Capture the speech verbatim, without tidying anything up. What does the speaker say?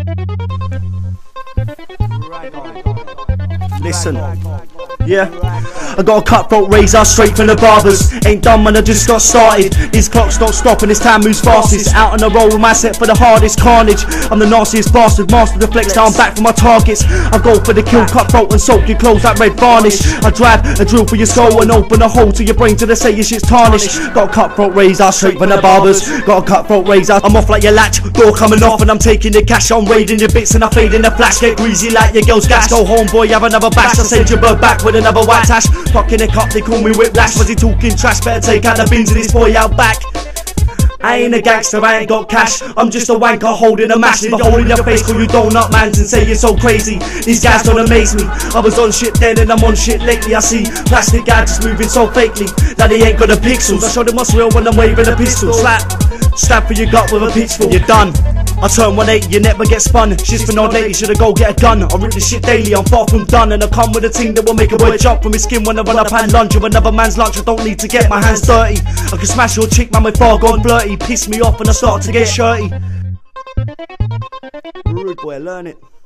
Listen, yeah, I got a cutthroat razor straight from the Barbourz. Ain't done man, I just got started. These clocks don't stop and this time moves fastest. Out on the road with my set for the hardest carnage. I'm the nastiest bastard, master the flex, now I'm back for my targets. I go for the kill, cutthroat and soak your clothes like red varnish. I drive a drill for your skull and open a hole to your brain till they say your shit's tarnished. Got a cutthroat razor straight from the Barbourz. Got a cutthroat razor, I'm off like your latch, door coming off and I'm taking the cash. I'm raiding your bits and I fade in the flash. Get greasy like your girl's gas. Go home boy, have another bash. I send your bird back with another white tash. Fucking a cup, they call me whiplash. Was he talking trash? Better take out the bins of this boy out back. I ain't a gangster, I ain't got cash. I'm just a wanker holding a mash. Leave a hole in your face, call you donut mans and say you're so crazy. These guys don't amaze me. I was on shit then and I'm on shit lately. I see plastic guys just moving so fakely that they ain't got the pixels. I show them what's real when I'm waving a pistol. Slap, stab for your gut with a pitchfork. You're done. I turn one eighty, you never get spun. Shit's for no lady, shoulda go get a gun. I rip this shit daily, I'm far from done. And I come with a ting that will make a boy jump from his skin when I run up and lunge. With another man's lunch, I don't need to get my hands dirty. I can smash your chick, man, with far gone flirty. Piss me off and I start to get shirty. Rude boy, learn it.